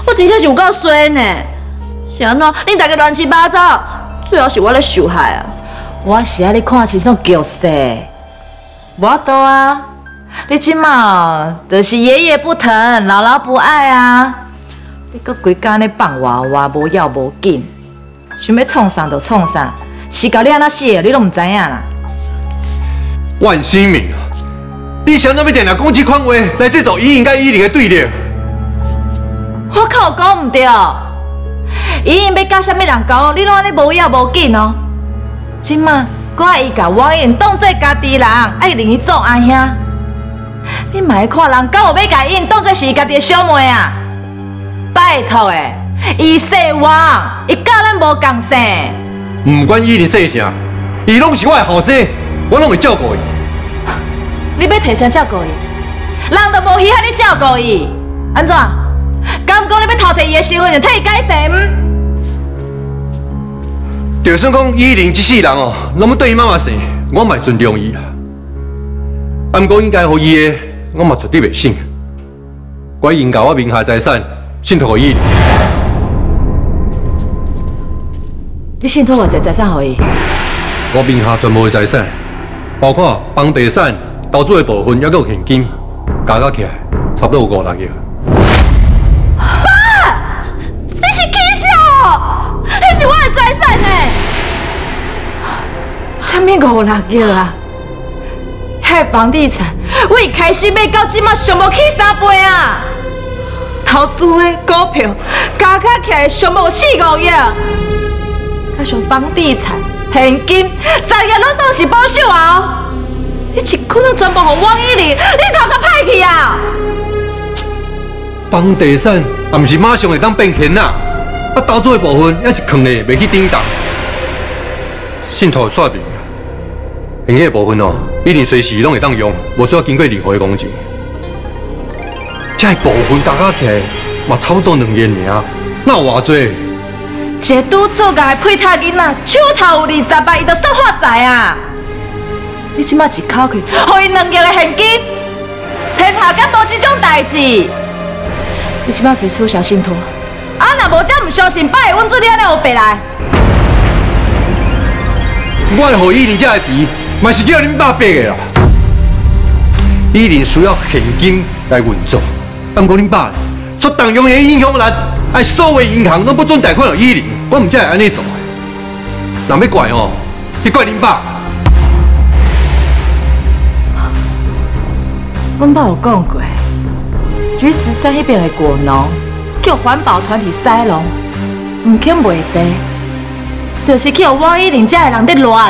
我真正是有够衰呢。是安怎？恁大家乱七八糟，最后是我咧受害啊！ 我是爱你看清楚角色，无多啊。你即马就是爷爷不疼，姥姥不爱啊。你搁规家咧放娃娃，无要无紧，想要创啥就创啥，是到你安那死的，你都唔知影啦。 万新明啊，你想怎么定定讲这款话来制造伊应甲伊玲的对立？ 我靠，讲唔对，伊应要甲啥物人交，你拢安尼无要无紧哦。即马我爱伊甲王英当做家己人，爱认伊做阿兄。你嘛会看人敢有要甲伊当做是伊家己的小妹啊？拜托诶，伊说我，伊甲咱无共姓。 唔管伊玲说啥，伊拢是我的后生，我拢会照顾伊。 你要提啥照顾伊？人都无稀罕你照顾伊，安怎？敢讲你要偷摕伊的身份就替伊改姓？ 就算讲伊玲这世人哦，拢要对伊妈妈生，我嘛会尊重伊啊。啊，不过应该予伊的，我嘛绝对袂省。我应甲我名下财产信托予伊玲。 你信托偌济财产予伊？ 我名下全部的财产，包括房地产、投资的部分，还有现金，加起来差不多有5、6亿。 你是起笑，迄是我的财产呢。 啥物5、6亿啊？遐房地产，我一开始买到即马上无起3倍啊！投资的股票加起来上无4、5亿，加上房地产、现金，10亿拢算是保守啊！哦，你一捆都全部互王依玲，你头壳歹去啊！ 房地产也毋是马上会当变现啊，啊，投资的部分也是藏咧，袂去顶档。信托煞定啊，现金的部分哦，伊连随时拢会当用，无需要经过任何的工钱。这部分加起来嘛，差不多2亿尔，哪有偌济？ 一个拄出嫁的配搭囡仔，手头有20万，伊就算发财啊！你即马一口气，互伊2亿的现金，天下敢无这种代志？你即马随取消信托，啊，若无这唔相信，摆稳住你安尼有白来。 我会互伊玲这个皮，嘛是叫恁爸逼的啦。伊玲需要现金来运作，啊，不过恁爸出动用的影响力，哎，所有银行拢不准贷款予伊玲，我唔才会安尼做的。若要怪哦，去怪恁爸。 阮爸有讲过，举慈山迄边的果农叫环保团体塞农，唔肯卖地，就是去互王依玲这的人在乱。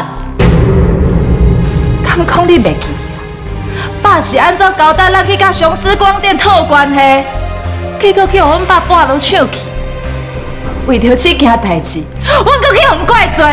敢讲你袂记啊？爸是安怎交代咱去甲雄狮光电套关系，结果去互阮爸半路抢去。为着这件代志，阮搁去互怪罪。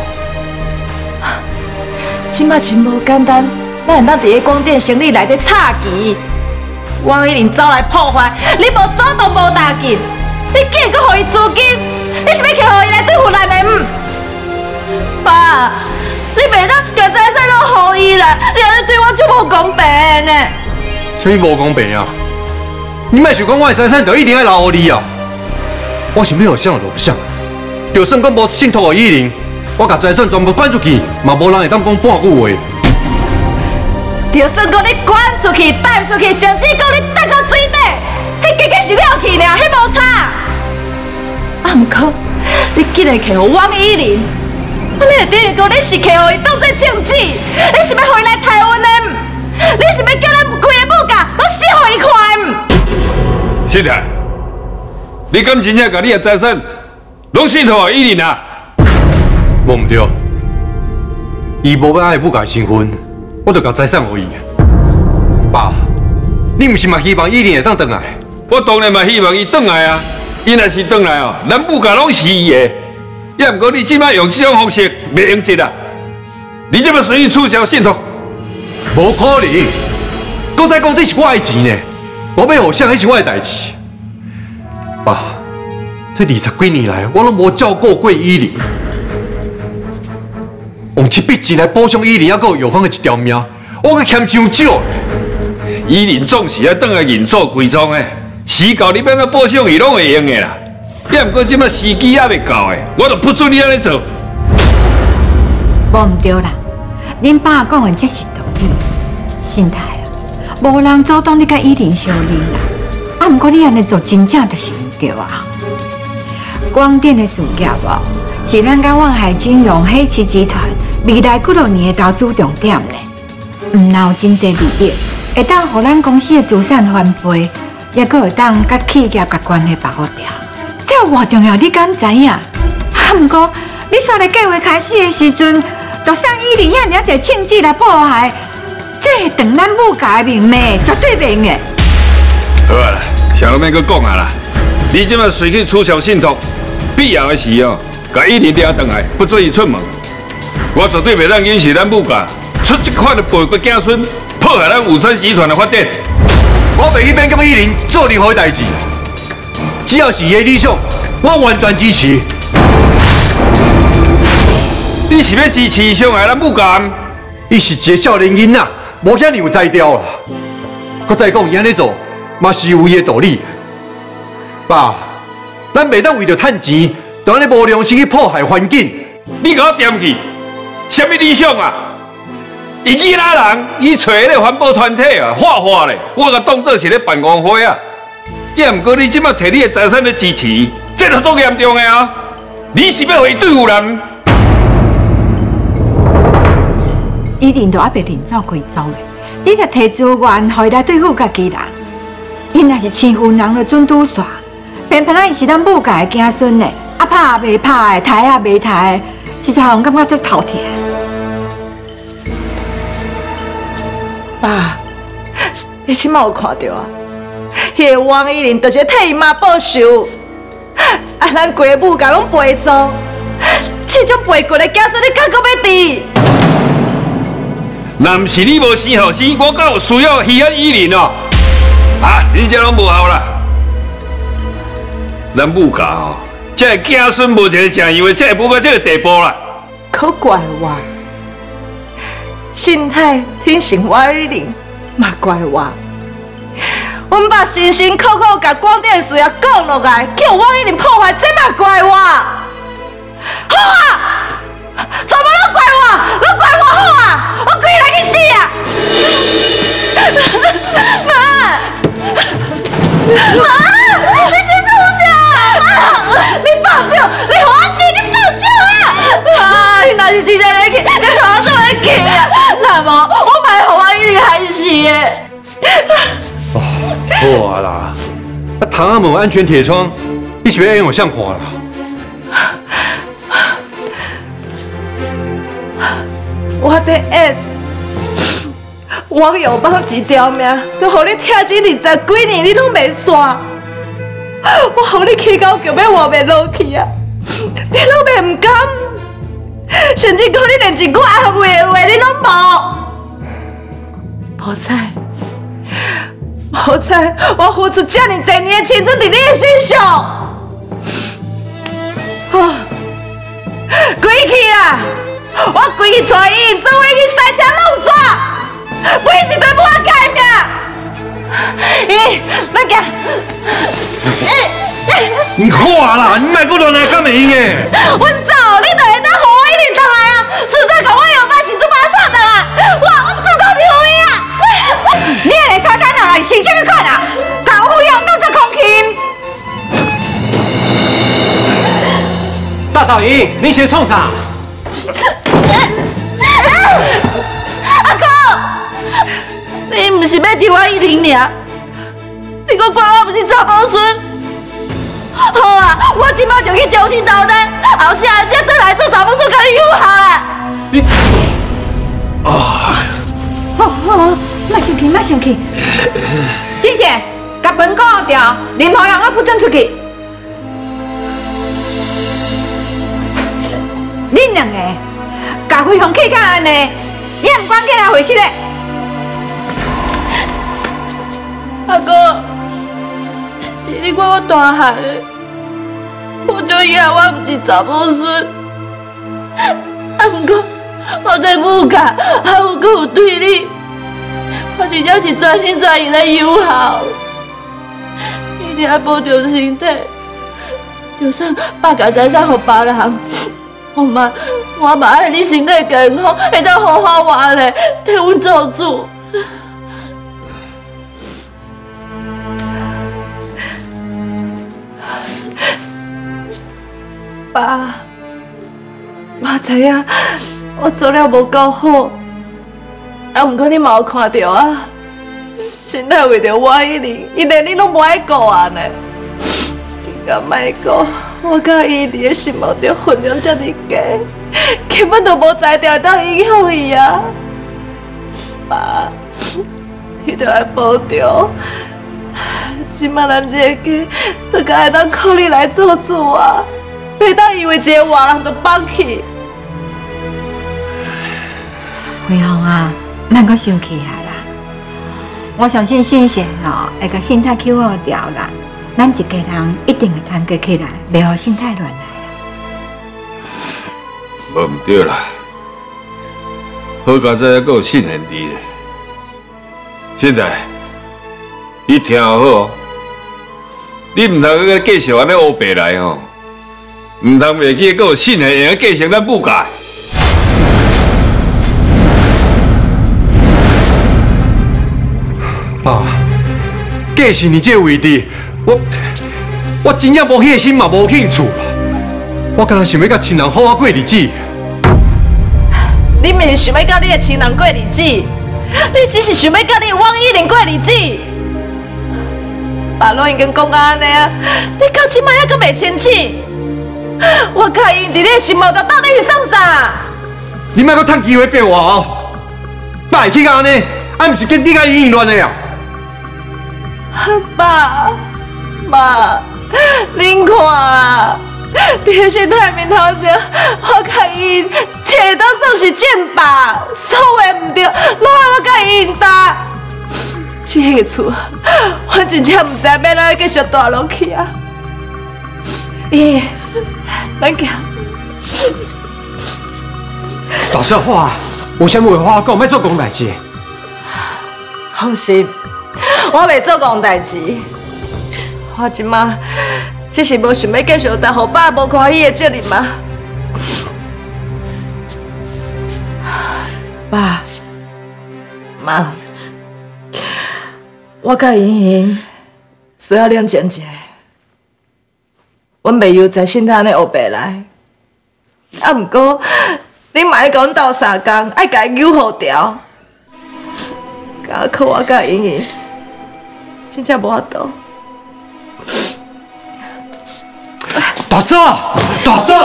即马真无简单。咱会当伫个光电生理内底插旗，王依玲走来破坏，你无主动无打紧，你竟然搁予伊资金，你是要去互伊来对付咱的姆？爸，你袂当把财产拢予伊啦，你安尼对我就无公平呢。 什么无公平啊？你莫想讲我的财产就一定要留予你啊！我想要想就想，就算讲无信托予伊玲，我甲财产全部捐出去，嘛无人会当讲半句话。 就算讲你滚出去、弹出去，甚至讲你跌到水底，迄结果是了去尔，迄无差。啊，毋过你竟然去互王依玲，你会等于讲你是去互伊当作枪子，你是要互伊来台湾的？你是要叫咱规个母家拢死互伊看？ 太太，你敢真正把你的财产拢信托予依玲啊？ 无唔对，伊无要爱母家身份。我就将财产予伊。爸，你毋是嘛希望依玲会当回来？ 我当然嘛希望伊回来啊！伊若是回来哦，咱母家拢是伊的。也毋过你即摆用这种方式袂用得啦！你这么随意取消信托？ 无可能！搁再讲这是我的钱呢，我要互谁迄是我的代志。爸，这20几年来，我拢无照顾过依玲。用这笔钱来补偿依玲，还有药房的一条命，我阁欠伤少。 依玲总是要回来认祖归宗的， 时到你要怎补偿伊拢会用的啦。也毋过即摆时机还未到的，我就不准你安尼做。 无毋对啦，恁爸讲的这是道理。心态啊，无人阻挡你甲依林相离啦。啊，毋过你安尼做真正就是毋对啊。光电的事业哦，是咱甲万海金融黑旗集团未来几多年的投资重点咧。若有真侪利益，会当互咱公司的资产翻倍，也阁会当甲企业甲关系把握掉。这偌重要，你敢知影？啊，毋过你煞咧计划开始的时阵，就送依林遐尔侪庆忌来迫害，这断咱母家的命脉，绝对袂用的。 好啊啦，啥拢免阁讲啊啦，你即摆随去取消信托，必要的时哦，甲依林抓转来，不准伊出门。我绝对袂让允许咱母家出这款的背骨子孙，破坏咱武山集团的发展。 我袂去变甲依林做任何代志，只要是伊的理想，我完全支持。 你是要支持伤害咱母家？ 伊是一个少年囡仔，无遐尼有才调啦。搁再讲，伊安尼做嘛是有伊的道理。爸，咱袂当为着趁钱，就安尼无良心去破坏环境。 你甲我点去？什么理想啊？伊囡仔人，伊找迄个环保团体啊，画咧，我甲当作是咧办公会啊。也毋过你即摆摕你的财产咧支持，这就足严重的啊！你是要互伊对付人？ 依林都还袂认走归走的，你着摕资源，互伊来对付家己人。伊若是欺负人，就准拄煞。偏偏伊是咱母家的子孙呢，啊拍也袂拍的，抬也袂抬的，实在让感觉足头疼。 爸，你即摆有看到啊？迄个王依林就是替伊妈报仇，啊，咱规母家拢陪走，这种背骨的子孙，你敢阁要治？ 若毋是你无生好生，我敢有需要欺压依林哦？啊，你这拢无效啦！咱母家哦，这个子孙无一个正义的，才会无到这个地步啦。 可怪我，心态挺成王依林，嘛怪我。阮爸辛辛苦苦甲广电事业讲落来，叫王依林破坏，这嘛怪我。好啊，全部拢怪我，拢怪我好啊！我规日去死啊！妈，你先住下！妈，你放手！你给我死！你放手啊！啊，你若是真正要去，你同我做要去啊！那无，我卖互我依林害死的。 好啊啦，啊窗仔门安全铁窗，你是要用我相看啦？ 我得演王友邦一条命，都互你疼死20几年，你拢袂煞。我互你起高叫要活袂落去啊，你拢袂唔甘，甚至讲你连一句安慰的话你拢无。无彩，我付出这么多年的青春伫你的身上，归去啊！我归去带伊，做伙去赛车弄耍，每时对我改命。咱行。 你看啦，你莫搁乱来干咩的？ 阮走，你就会当互我依林倒来啊！实在甲我有办时阵把他带倒来，我自动离婚啊！ 你下个车车倒来是啥物款啊？甲我用当作空气。 大嫂姨，你先冲啥？ 阿公，你唔是要丢我依林尔？你搁怪我不是查甫孙？好啊，我即摆就去中心投单，后时啊才倒来做查某孙，甲你友好啊！ 你好，莫生气。先生，甲门关掉，任何人我不准出去。恁两个，甲飞鸿气甲安尼，你也唔管起来回事咧。 阿哥，是你怪我大汉的，我就以为我不是查某孙，不过我对母家还有对你，我真正是全心全意来友好。 你爱保重身体，就算把家财产给别人，我嘛爱你身体健康，会当好好活咧，替阮做主。爸，我知影我做了无够好，不过你嘛有看到啊，身体为着我伊连你拢无爱顾啊呢。敢莫顾，我甲伊伫个心目中分量遮尔低，根本就无才调当影响伊啊。爸，你着爱保重。即马咱这个家，就该当靠你来做主啊！袂当因为一个外人就放弃。 辉煌啊，咱阁生气啊啦！我相信信贤会甲心态去好调啦。咱一家人一定会团结起来，袂互心态乱来。 无唔对啦，好佳哉还阁有信贤伫咧。现在你听好哦，你唔通再继续安尼乌白来吼，唔通袂记阁有信贤会继承咱母家。 爸，继承你这个位置，我真正无迄个心嘛，无兴趣。我敢若想要甲亲人好好过日子。 你毋是想要甲你的亲人过日子，你只是想要甲你的王依玲过日子。爸拢已经讲安尼啊，你到即摆还阁袂清醒？我甲伊伫你的心目中到底是创啥？ 你莫阁趁机会逼我哦！爸会去甲安尼，毋是跟你甲伊乱的啊！ 爸妈，恁看啊，伫心态面头前，我甲伊找到算是正爸，所谓唔对，拢爱我甲伊应答。这个厝，我真正唔知要怎样继续住落去啊！咦，咱行。 大少话，有啥物话讲，莫做讲代志。 放心。我袂做戆代志，我即马只是无想要继续担互爸无欢喜的责任嘛。爸妈，我甲莹莹需要冷静一下，阮袂由在心态安尼黑白来。毋过你嘛爱甲阮斗相共，爱甲伊扭好调，甲靠我甲莹莹。真正无法度。 大嫂，大嫂。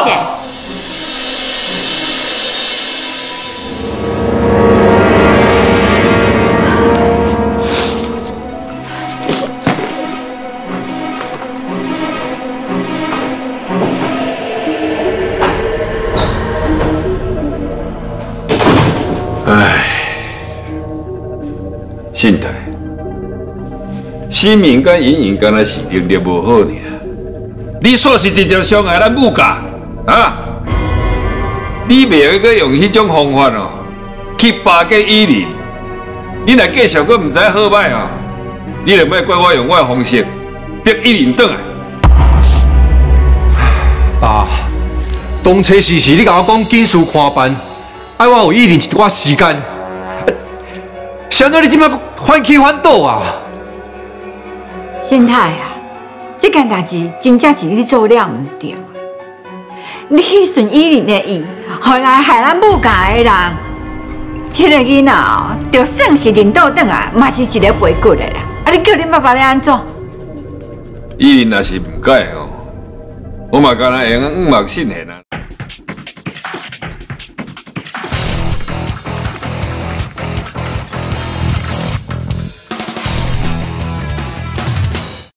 唉，信泰。新民跟莹莹敢若是能力无好尔，你煞是直接伤害咱母家啊！你袂用用迄种方法哦，去巴结依琳。你若继续阁唔知好歹哦，你就莫怪我用我的方式逼依琳转来。 爸，当初时你甲我讲紧事看办，爱我有依琳一寡时间，想到你即摆反起反倒啊！ 心态啊，这件代志真正是你做了唔对。你去顺依琳的意，后来害咱母家的人，这个囡仔哦，就算是领导转来，嘛是一个背骨的啦。啊，你叫恁爸爸要安怎？ 依琳若是唔改哦，我嘛干那用五目信贤啊。